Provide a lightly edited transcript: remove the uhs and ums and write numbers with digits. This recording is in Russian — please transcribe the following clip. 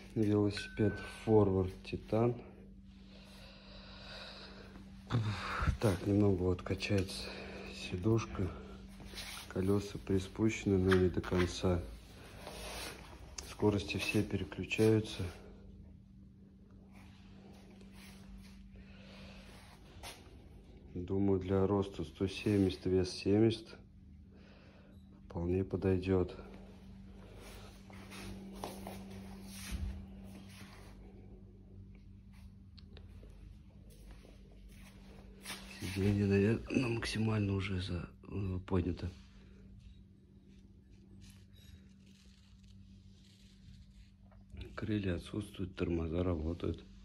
Велосипед Forward Titan. Так, немного вот качается сидушка. Колеса приспущены, но не до конца. Скорости все переключаются. Думаю, для роста 170, вес 70 вполне подойдет. Сиденье, наверное, максимально уже поднято. Крылья отсутствуют, тормоза работают.